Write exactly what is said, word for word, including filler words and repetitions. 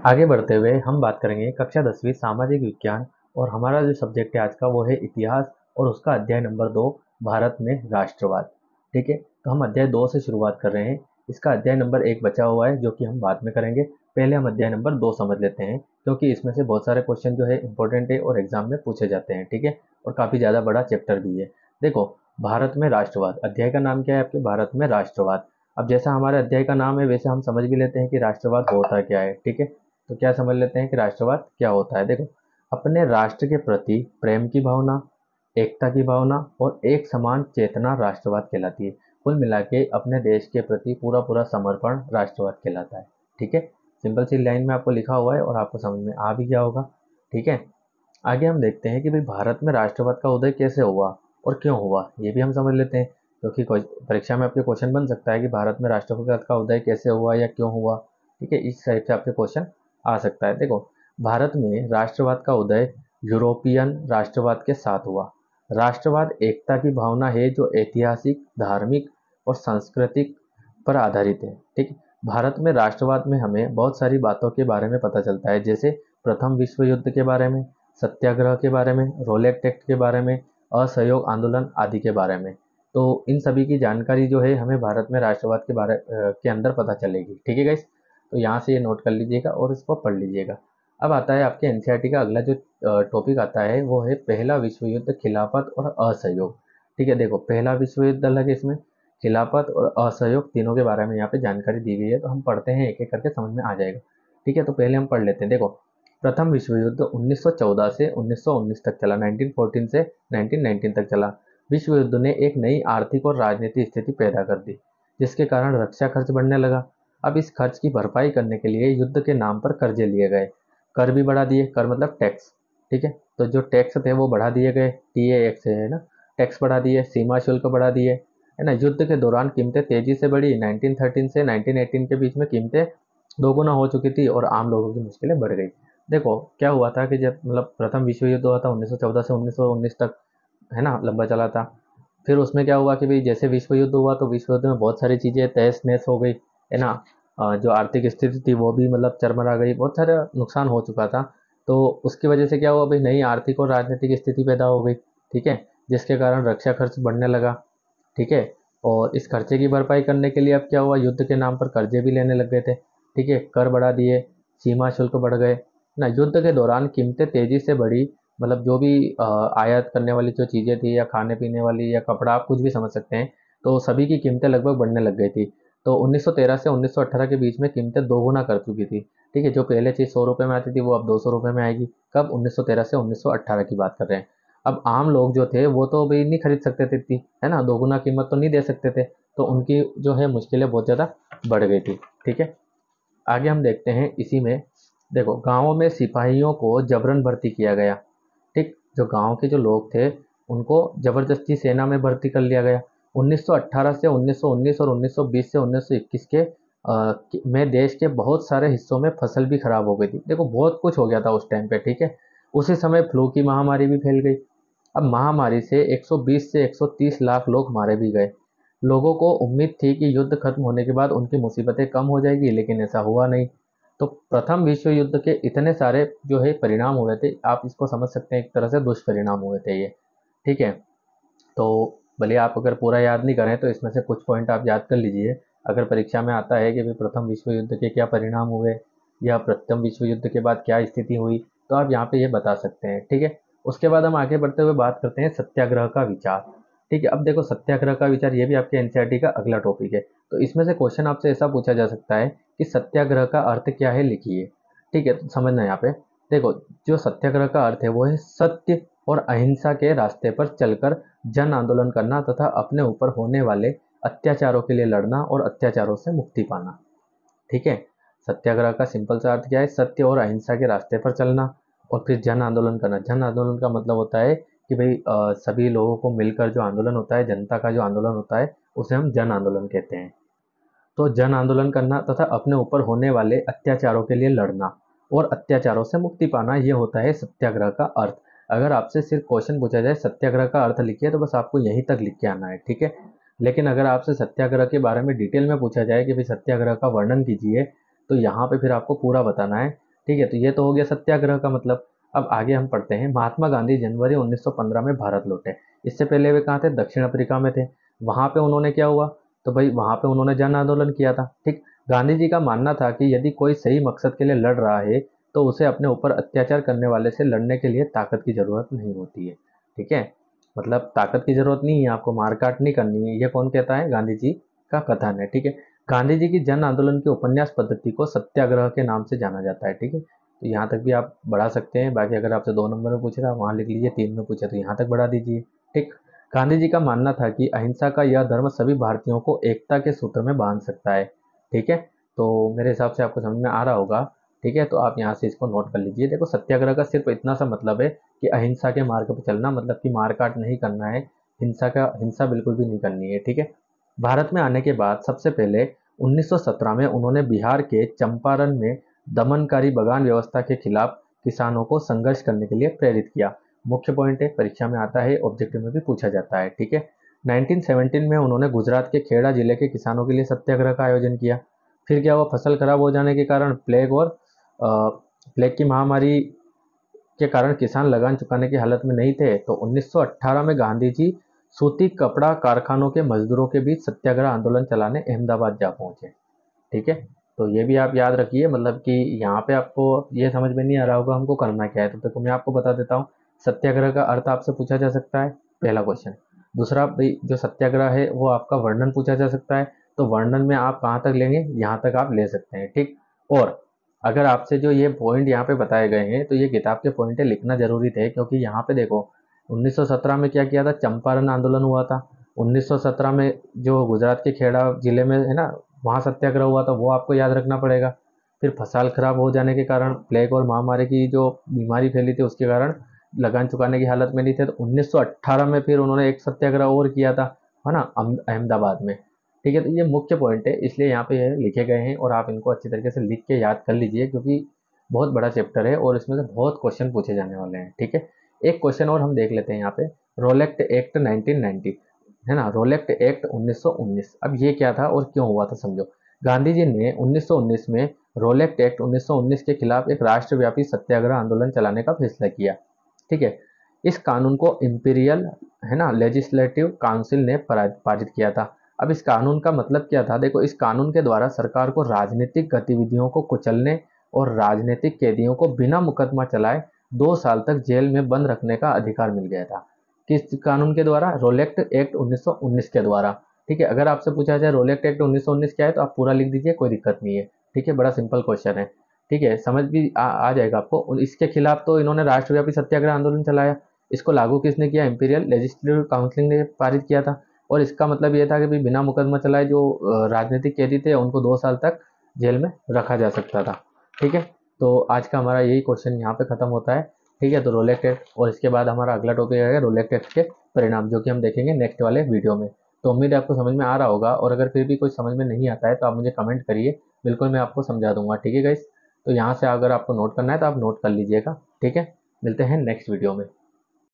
आगे बढ़ते हुए हम बात करेंगे कक्षा दसवीं सामाजिक विज्ञान और हमारा जो सब्जेक्ट है आज का वो है इतिहास और उसका अध्याय नंबर दो भारत में राष्ट्रवाद। ठीक है, तो हम अध्याय दो से शुरुआत कर रहे हैं। इसका अध्याय नंबर एक बचा हुआ है जो कि हम बाद में करेंगे। पहले हम अध्याय नंबर दो समझ लेते हैं क्योंकि इसमें से बहुत सारे क्वेश्चन जो है इंपॉर्टेंट है और एग्जाम में पूछे जाते हैं। ठीक है, और काफ़ी ज़्यादा बड़ा चैप्टर भी है। देखो, भारत में राष्ट्रवाद, अध्याय का नाम क्या है आपके, भारत में राष्ट्रवाद। अब जैसा हमारे अध्याय का नाम है वैसे हम समझ भी लेते हैं कि राष्ट्रवाद होता क्या है। ठीक है, तो क्या समझ लेते हैं कि राष्ट्रवाद क्या होता है। देखो, अपने राष्ट्र के प्रति प्रेम की भावना, एकता की भावना और एक समान चेतना राष्ट्रवाद कहलाती है। कुल मिला के अपने देश के प्रति पूरा पूरा समर्पण राष्ट्रवाद कहलाता है। ठीक है, सिंपल सी लाइन में आपको लिखा हुआ है और आपको समझ में आ भी गया होगा। ठीक है, आगे हम देखते हैं कि भाई भारत में राष्ट्रवाद का उदय कैसे हुआ और क्यों हुआ, ये भी हम समझ लेते हैं क्योंकि परीक्षा में आपके क्वेश्चन बन सकता है कि भारत में राष्ट्रवाद का उदय कैसे हुआ या क्यों हुआ। ठीक है, इस टाइप से आपके क्वेश्चन आ सकता है। देखो, भारत में राष्ट्रवाद का उदय यूरोपियन राष्ट्रवाद के साथ हुआ। राष्ट्रवाद एकता की भावना है जो ऐतिहासिक, धार्मिक और सांस्कृतिक पर आधारित है। ठीक है, भारत में राष्ट्रवाद में हमें बहुत सारी बातों के बारे में पता चलता है, जैसे प्रथम विश्व युद्ध के बारे में, सत्याग्रह के बारे में, रोलेट एक्ट के बारे में, असहयोग आंदोलन आदि के बारे में। तो इन सभी की जानकारी जो है हमें भारत में राष्ट्रवाद के बारे के अंदर पता चलेगी। ठीक है गाइस, तो यहाँ से ये नोट कर लीजिएगा और इसको पढ़ लीजिएगा। अब आता है आपके एनसीईआरटी का अगला जो टॉपिक आता है वो है पहला विश्व युद्ध, खिलाफत और असहयोग। ठीक है, देखो पहला विश्व युद्ध अलग है, इसमें खिलाफत और असहयोग तीनों के बारे में यहाँ पे जानकारी दी गई है, तो हम पढ़ते हैं एक एक करके, समझ में आ जाएगा। ठीक है, तो पहले हम पढ़ लेते हैं। देखो, प्रथम विश्व युद्ध उन्नीस सौ चौदह से उन्नीस सौ उन्नीस तक चला, उन्नीस सौ चौदह से उन्नीस सौ उन्नीस तक चला। विश्व युद्ध ने एक नई आर्थिक और राजनीतिक स्थिति पैदा कर दी, जिसके कारण रक्षा खर्च बढ़ने लगा। अब इस खर्च की भरपाई करने के लिए युद्ध के नाम पर कर्जे लिए गए, कर भी बढ़ा दिए, कर मतलब टैक्स। ठीक है, तो जो टैक्स थे वो बढ़ा दिए गए, टी ए एक्स है ना, टैक्स बढ़ा दिए, सीमा शुल्क बढ़ा दिए, है ना। युद्ध के दौरान कीमतें तेजी से बढ़ी, उन्नीस सौ तेरह से उन्नीस सौ अठारह के बीच में कीमतें दोगुना हो चुकी थी और आम लोगों की मुश्किलें बढ़ गई। देखो क्या हुआ था कि जब मतलब प्रथम विश्व युद्ध हुआ था उन्नीस सौ चौदह से उन्नीस सौ उन्नीस तक, है ना, लंबा चला था। फिर उसमें क्या हुआ कि भाई जैसे विश्व युद्ध हुआ तो विश्व युद्ध में बहुत सारी चीज़ें तहस नहस हो गई, है ना। अ, जो आर्थिक स्थिति थी वो भी मतलब चरमरा गई, बहुत सारा नुकसान हो चुका था। तो उसकी वजह से क्या हुआ भाई, नई आर्थिक और राजनीतिक स्थिति पैदा हो गई। ठीक है, जिसके कारण रक्षा खर्च बढ़ने लगा। ठीक है, और इस खर्चे की भरपाई करने के लिए अब क्या हुआ, युद्ध के नाम पर कर्जे भी लेने लग गए थे। ठीक है, कर बढ़ा दिए, सीमा शुल्क बढ़ गए ना। युद्ध के दौरान कीमतें तेजी से बढ़ी, मतलब जो भी अ, आयात करने वाली जो चीज़ें थी या खाने पीने वाली या कपड़ा, आप कुछ भी समझ सकते हैं, तो सभी की कीमतें लगभग बढ़ने लग गई थी। तो उन्नीस सौ तेरह से उन्नीस सौ अठारह के बीच में कीमतें दोगुना कर चुकी थी। ठीक है, जो पहले चीज़ सौ रुपये में आती थी वो अब दो सौ रुपये में आएगी। कब, उन्नीस सौ तेरह से उन्नीस सौ अठारह की बात कर रहे हैं। अब आम लोग जो थे वो तो भाई नहीं खरीद सकते थे इतनी, है ना, दोगुना कीमत तो नहीं दे सकते थे, तो उनकी जो है मुश्किलें बहुत ज़्यादा बढ़ गई थी। ठीक है, आगे हम देखते हैं इसी में। देखो, गाँवों में सिपाहियों को जबरन भर्ती किया गया। ठीक, जो गांव के जो लोग थे उनको जबरदस्ती सेना में भर्ती कर लिया गया। उन्नीस सौ अठारह से उन्नीस सौ उन्नीस और उन्नीस सौ बीस से उन्नीस सौ इक्कीस के अ, कि- में देश के बहुत सारे हिस्सों में फसल भी खराब हो गई थी। देखो बहुत कुछ हो गया था उस टाइम पे। ठीक है, उसी समय फ्लू की महामारी भी फैल गई। अब महामारी से एक सौ बीस से एक सौ तीस लाख लोग मारे भी गए। लोगों को उम्मीद थी कि युद्ध खत्म होने के बाद उनकी मुसीबतें कम हो जाएगी, लेकिन ऐसा हुआ नहीं। तो प्रथम विश्व युद्ध के इतने सारे जो है परिणाम हुए थे, आप इसको समझ सकते हैं एक तरह से दुष्परिणाम हुए थे ये। ठीक है, तो भले आप अगर पूरा याद नहीं करें तो इसमें से कुछ पॉइंट आप याद कर लीजिए। अगर परीक्षा में आता है कि भाई प्रथम विश्व युद्ध के क्या परिणाम हुए या प्रथम विश्व युद्ध के बाद क्या स्थिति हुई, तो आप यहाँ पे ये बता सकते हैं। ठीक है, उसके बाद हम आगे बढ़ते हुए बात करते हैं सत्याग्रह का विचार। ठीक है, अब देखो सत्याग्रह का विचार ये भी आपके एनसीईआरटी का अगला टॉपिक है। तो इसमें से क्वेश्चन आपसे ऐसा पूछा जा सकता है कि सत्याग्रह का अर्थ क्या है, लिखिए। ठीक है, तो समझना यहाँ पे। देखो, जो सत्याग्रह का अर्थ है वो है सत्य और अहिंसा के रास्ते पर चलकर जन आंदोलन करना तथा अपने ऊपर होने वाले अत्याचारों के लिए लड़ना और अत्याचारों से मुक्ति पाना। ठीक है, सत्याग्रह का सिंपल सा अर्थ क्या है, सत्य और अहिंसा के रास्ते पर चलना और फिर जन आंदोलन करना। जन आंदोलन का मतलब होता है कि भाई अ, सभी लोगों को मिलकर जो आंदोलन होता है, जनता का जो आंदोलन होता है, उसे हम जन आंदोलन कहते हैं। तो जन आंदोलन करना तथा अपने ऊपर होने वाले अत्याचारों के लिए लड़ना और अत्याचारों से मुक्ति पाना, ये होता है सत्याग्रह का अर्थ। अगर आपसे सिर्फ क्वेश्चन पूछा जाए सत्याग्रह का अर्थ लिखिए, तो बस आपको यहीं तक लिख के आना है। ठीक है, लेकिन अगर आपसे सत्याग्रह के बारे में डिटेल में पूछा जाए कि भाई सत्याग्रह का वर्णन कीजिए, तो यहाँ पे फिर आपको पूरा बताना है। ठीक है, तो ये तो हो गया सत्याग्रह का मतलब। अब आगे हम पढ़ते हैं। महात्मा गांधी जनवरी उन्नीस सौ पंद्रह में भारत लौटे। इससे पहले वे कहाँ थे? दक्षिण अफ्रीका में थे। वहां पे उन्होंने क्या हुआ? तो भाई वहां पे उन्होंने जन आंदोलन किया था। ठीक, गांधी जी का मानना था कि यदि कोई सही मकसद के लिए लड़ रहा है तो उसे अपने ऊपर अत्याचार करने वाले से लड़ने के लिए ताकत की जरूरत नहीं होती है। ठीक है, मतलब ताकत की जरूरत नहीं है, आपको मारकाट नहीं करनी है। ये कौन कहता है? गांधी जी का कथन है। ठीक है, गांधी जी की जन आंदोलन की उपन्यास पद्धति को सत्याग्रह के नाम से जाना जाता है। ठीक है, तो यहाँ तक भी आप बढ़ा सकते हैं। बाकी अगर आपसे दो नंबर में पूछे तो वहाँ लिख लीजिए, तीन में पूछे तो यहाँ तक बढ़ा दीजिए। ठीक, गांधी जी का मानना था कि अहिंसा का यह धर्म सभी भारतीयों को एकता के सूत्र में बांध सकता है। ठीक है, तो मेरे हिसाब से आपको समझ में आ रहा होगा। ठीक है, तो आप यहाँ से इसको नोट कर लीजिए। देखो, सत्याग्रह का सिर्फ इतना सा मतलब है कि अहिंसा के मार्ग पर चलना, मतलब कि मारकाट नहीं करना है, हिंसा का हिंसा बिल्कुल भी नहीं करनी है। ठीक है, भारत में आने के बाद सबसे पहले उन्नीस सौ सत्रह में उन्होंने बिहार के चंपारण में दमनकारी बगान व्यवस्था के खिलाफ किसानों को संघर्ष करने के लिए प्रेरित किया। मुख्य पॉइंट है, परीक्षा में आता है, ऑब्जेक्टिव में भी पूछा जाता है। ठीक है, उन्नीस सौ सत्रह में उन्होंने गुजरात के खेड़ा जिले के किसानों के लिए सत्याग्रह का आयोजन किया। फिर क्या हुआ? फसल खराब हो जाने के कारण प्लेग और प्लेग की महामारी के कारण किसान लगान चुकाने की हालत में नहीं थे, तो उन्नीस सौ अठारह में गांधी जी सूती कपड़ा कारखानों के मजदूरों के बीच सत्याग्रह आंदोलन चलाने अहमदाबाद जा पहुंचे। ठीक है, तो ये भी आप याद रखिए, मतलब कि यहाँ पे आपको ये समझ में नहीं आ रहा होगा हमको करना क्या है, तो देखो मैं आपको बता देता हूँ। सत्याग्रह का अर्थ आपसे पूछा जा सकता है, पहला क्वेश्चन। दूसरा, भाई जो सत्याग्रह है वो आपका वर्णन पूछा जा सकता है, तो वर्णन में आप कहाँ तक लेंगे? यहाँ तक आप ले सकते हैं। ठीक, और अगर आपसे जो ये पॉइंट यहाँ पे बताए गए हैं तो ये किताब के पॉइंट है, लिखना जरूरी थे, क्योंकि यहाँ पे देखो उन्नीस सौ सत्रह में क्या किया था? चंपारण आंदोलन हुआ था। उन्नीस सौ सत्रह में जो गुजरात के खेड़ा जिले में है ना, वहाँ सत्याग्रह हुआ था, वो आपको याद रखना पड़ेगा। फिर फसल खराब हो जाने के कारण, प्लेग और महामारी की जो बीमारी फैली थी उसके कारण लगान चुकाने की हालत में नहीं थे, तो उन्नीस सौ अठारह में फिर उन्होंने एक सत्याग्रह और किया था, है ना, अहमदाबाद में। ठीक है, तो ये मुख्य पॉइंट है, इसलिए यहाँ पे ये लिखे गए हैं और आप इनको अच्छी तरीके से लिख के याद कर लीजिए, क्योंकि बहुत बड़ा चैप्टर है और इसमें से बहुत क्वेश्चन पूछे जाने वाले हैं। ठीक है, एक क्वेश्चन और हम देख लेते हैं यहाँ पे। रोलेक्ट एक्ट नाइनटीन नाइंटी, है ना, रोलेक्ट एक्ट उन्नीस सौ उन्नीस। अब ये क्या था और क्यों हुआ था, समझो। गांधी जी ने उन्नीस सौ उन्नीस में रोलेक्ट एक्ट उन्नीस सौ उन्नीस के खिलाफ एक राष्ट्रव्यापी सत्याग्रह आंदोलन चलाने का फैसला किया। ठीक है, इस कानून को इंपीरियल, है ना, लेजिस्लेटिव काउंसिल ने पारित किया था। अब इस कानून का मतलब क्या था? देखो, इस कानून के द्वारा सरकार को राजनीतिक गतिविधियों को कुचलने और राजनीतिक कैदियों को बिना मुकदमा चलाए दो साल तक जेल में बंद रखने का अधिकार मिल गया था। किस कानून के द्वारा? रोलेक्ट एक्ट उन्नीस सौ उन्नीस के द्वारा। ठीक है, अगर आपसे पूछा जाए रोलेक्ट एक्ट उन्नीस सौ उन्नीस क्या है तो आप पूरा लिख दीजिए, कोई दिक्कत नहीं है। ठीक है, बड़ा सिंपल क्वेश्चन है। ठीक है, समझ भी आ, आ जाएगा आपको। इसके खिलाफ तो इन्होंने राष्ट्रव्यापी सत्याग्रह आंदोलन चलाया। इसको लागू किसने किया? इंपीरियल लेजिस्लेटिव काउंसिल ने पारित किया था। और इसका मतलब ये था कि बिना मुकदमा चलाए जो राजनीतिक कैदी थे उनको दो साल तक जेल में रखा जा सकता था। ठीक है, तो आज का हमारा यही क्वेश्चन यहाँ पे खत्म होता है। ठीक है, तो रोलेक्ट एक्ट, और इसके बाद हमारा अगला टॉपिक आएगा रोलेक्ट एक्ट के परिणाम, जो कि हम देखेंगे नेक्स्ट वाले वीडियो में। तो उम्मीद है आपको समझ में आ रहा होगा, और अगर फिर भी कुछ समझ में नहीं आता है तो आप मुझे कमेंट करिए, बिल्कुल मैं आपको समझा दूंगा। ठीक है गाइस, तो यहाँ से अगर आपको नोट करना है तो आप नोट कर लीजिएगा। ठीक है, मिलते हैं नेक्स्ट वीडियो में।